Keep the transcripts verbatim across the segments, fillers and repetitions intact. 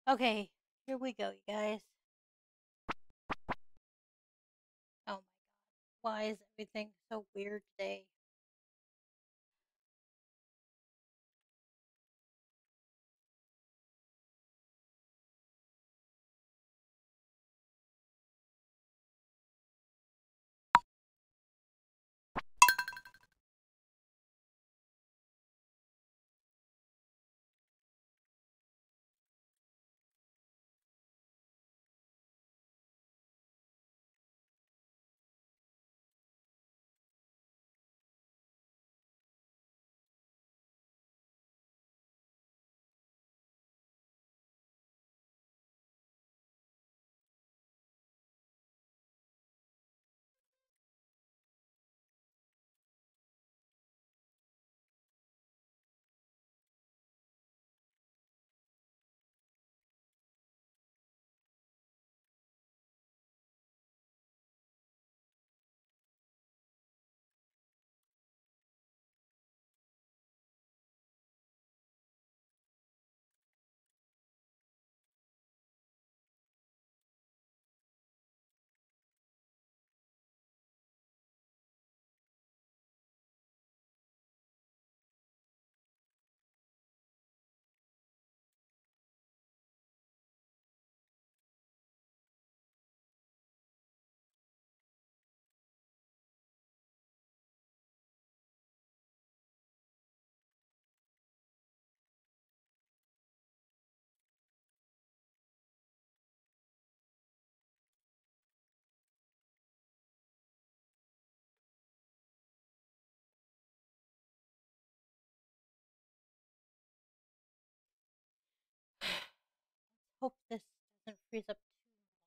Okay, here we go, you guys. Oh my god, why is everything so weird today? Hope this doesn't freeze up too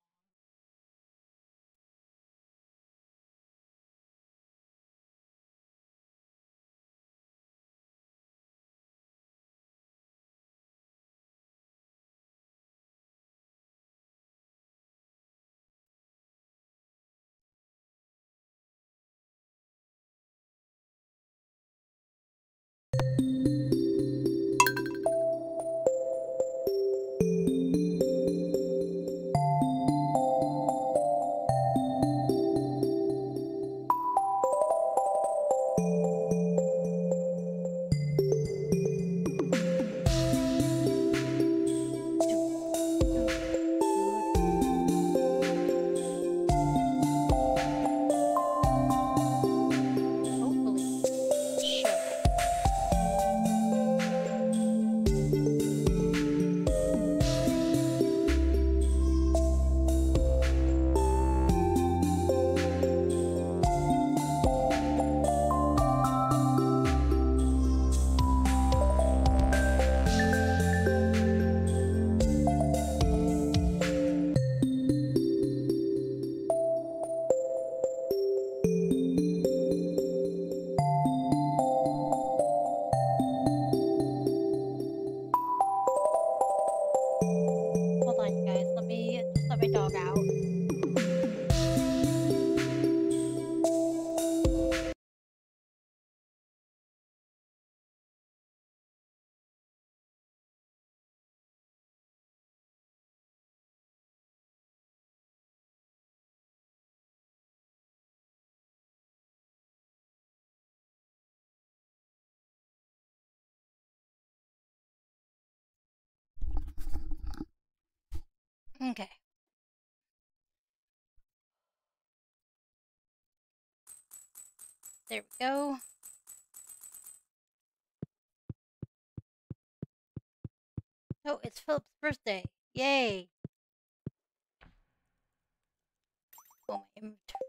long. Hopefully, show. Hold on, you guys. Let me just let my dog out. Okay. There we go. Oh, it's Philip's birthday. Yay. Oh, my inventory.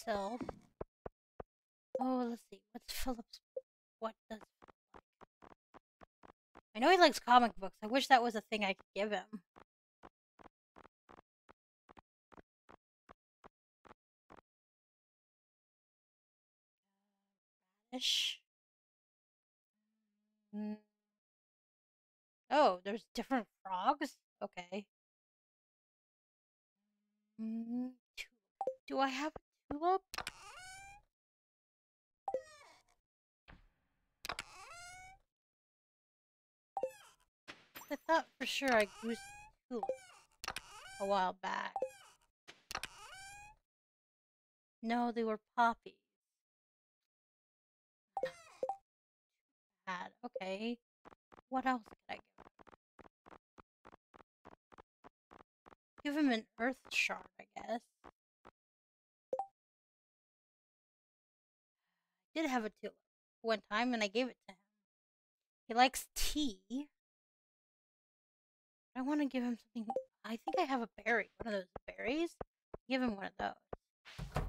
Sell. Oh, let's see. What's Philip's? What does Philip like? I know he likes comic books. I wish that was a thing I could give him. Ish. Mm. Oh, there's different frogs? Okay. Mm, do I have a tulip? I thought for sure I grew some tulips a while back. No, they were poppies. Bad. Okay. What else could I give him? Give him an earth shard, I guess. I did have a tulip one time and I gave it to him. He likes tea. I want to give him something. I think I have a berry. One of those berries. Give him one of those.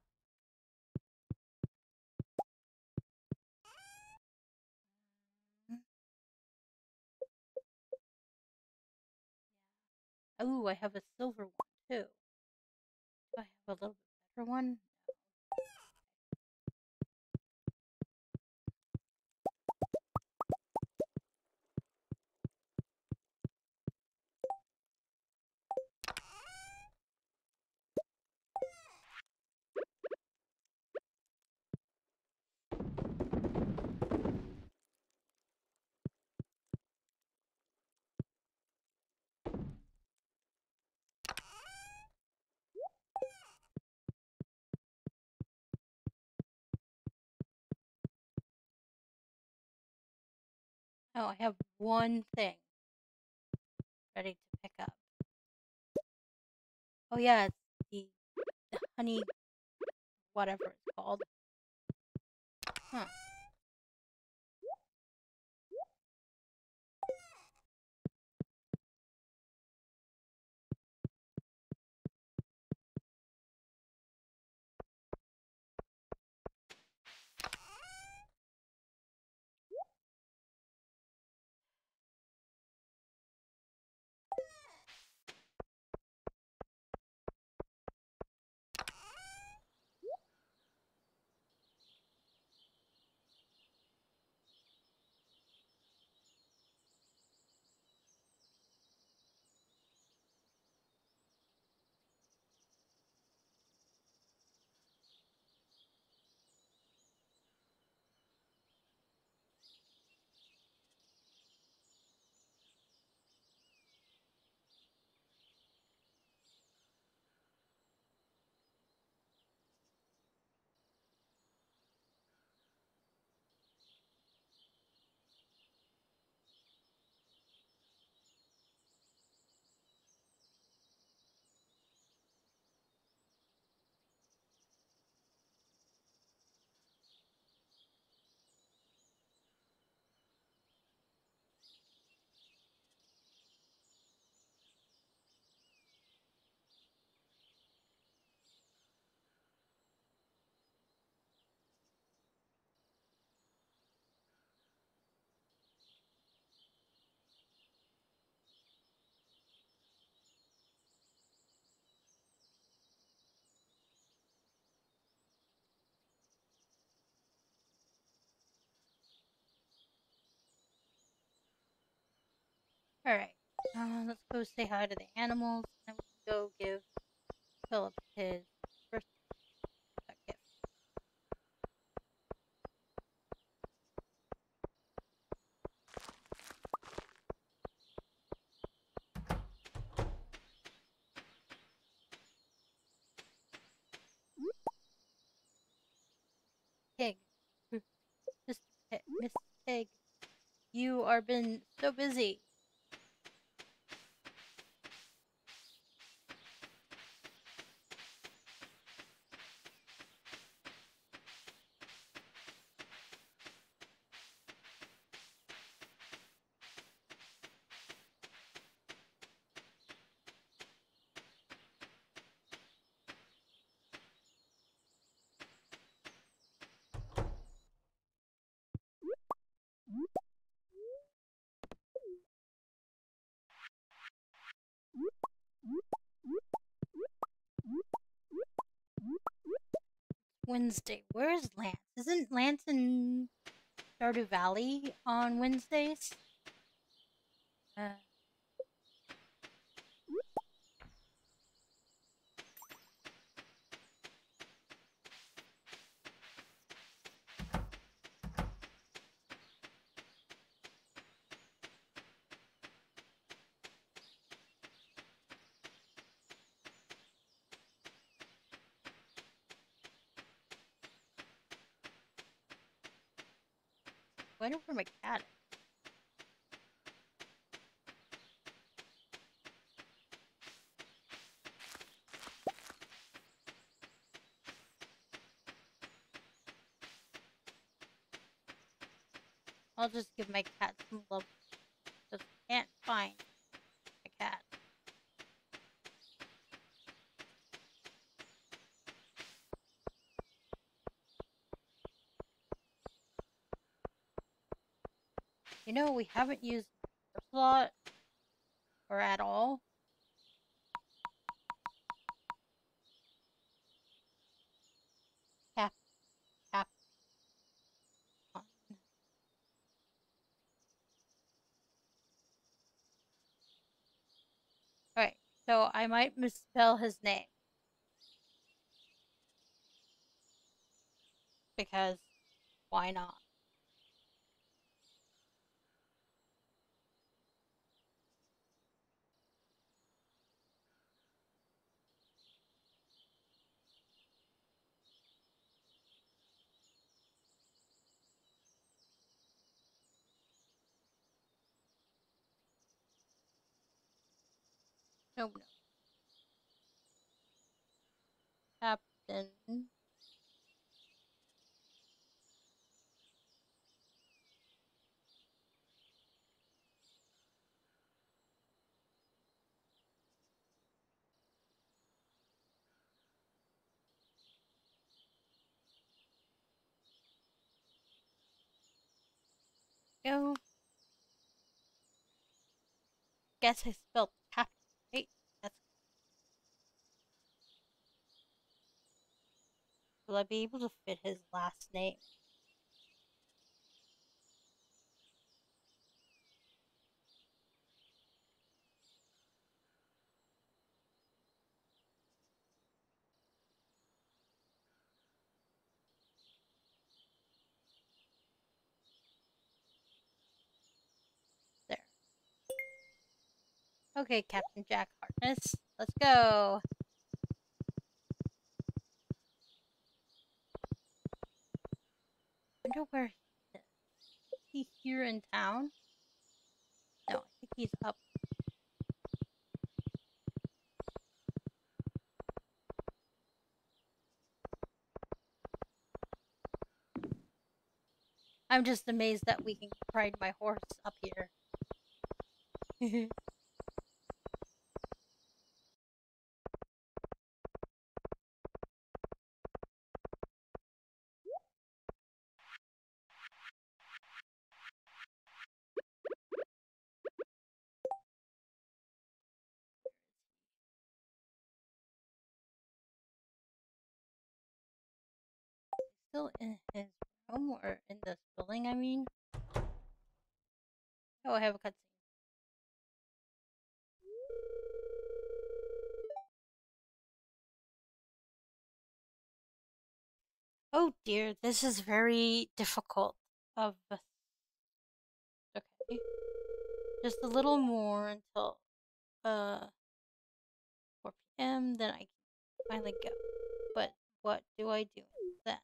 Oh, I have a silver one too. Do I have a little bit better one? Oh, I have one thing ready to pick up. Oh yeah, it's the, the honey, whatever it's called. Huh. Alright. Uh, let's go say hi to the animals and we can go give Philip his first gift. Pig. Mister Pig. Miss Pig. You are been so busy. Wednesday. Where's Lance? Isn't Lance in Stardew Valley on Wednesdays? Uh, wonder where my cat is. I'll just give my cat some love because I can't find my cat. You know, we haven't used a lot or at all. Cap, cap on. Alright, so I might misspell his name because why not? No, no. Captain. Go. Guess I spelled captain, right? That's. Will I be able to fit his last name? There. Okay, Captain Jack Harkness. Let's go. I wonder where he is. Is he here in town? No, I think he's up. I'm just amazed that we can ride my horse up here. Still in his room or in this building, I mean? Oh, I have a cutscene. Oh dear, this is very difficult of the. Okay. Just a little more until uh four p m then I can finally go. But what do I do then?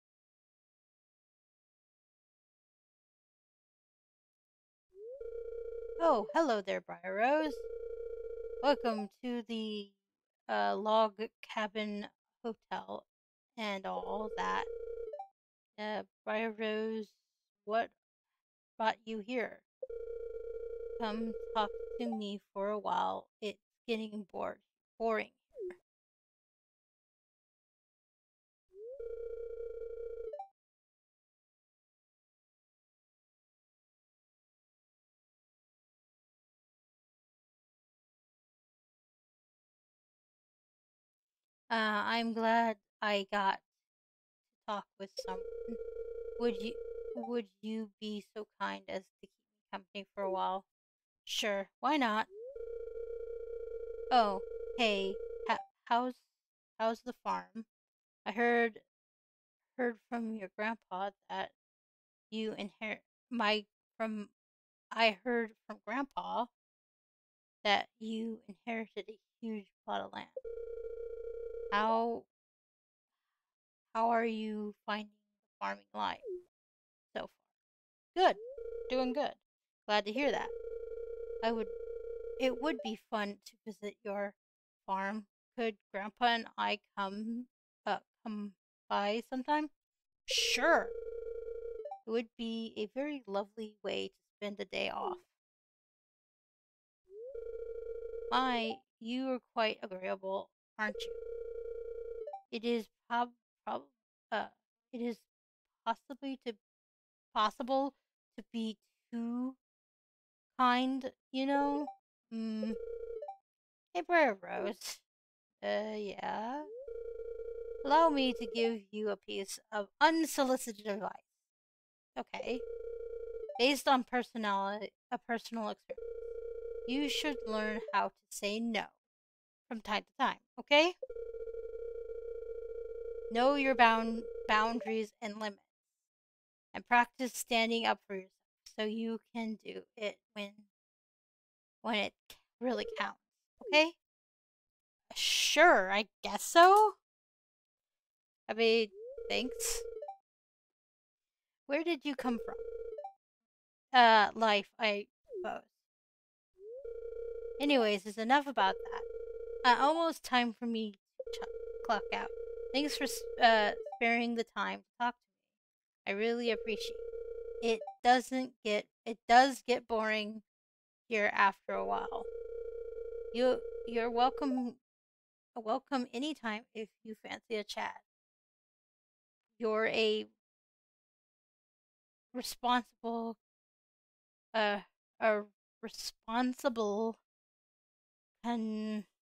Oh, hello there, Briar Rose. Welcome to the uh, log cabin hotel and all that. Uh, Briar Rose, what brought you here? Come talk to me for a while. It's getting bored, boring here. Uh, I'm glad I got talk with someone. Would you would you be so kind as to keep me company for a while? Sure, why not? Oh, hey, ha- how's how's the farm? I heard heard from your grandpa that you inherit my from I heard from grandpa that you inherited a huge plot of land. How how are you finding the farming life so far? Good. Doing good. Glad to hear that. I would it would be fun to visit your farm. Could grandpa and I come uh come by sometime? Sure. It would be a very lovely way to spend a day off. My, you are quite agreeable, aren't you? It is prob prob uh it is possibly to possible to be too kind, you know? Mm. Hey, Briar Rose. Uh, yeah? Allow me to give you a piece of unsolicited advice. Okay. Based on personality, a personal experience. You should learn how to say no from time to time, okay? Know your bound boundaries and limits, and practice standing up for yourself so you can do it when when it really counts. Okay? Sure, I guess so. I mean, thanks. Where did you come from? Uh, life, I suppose. Anyways, it's enough about that. Uh, almost time for me to ch- clock out. Thanks for uh sparing the time to talk to me. I really appreciate it. It doesn't get it does get boring here after a while. You you're welcome welcome anytime if you fancy a chat. You're a responsible uh a responsible con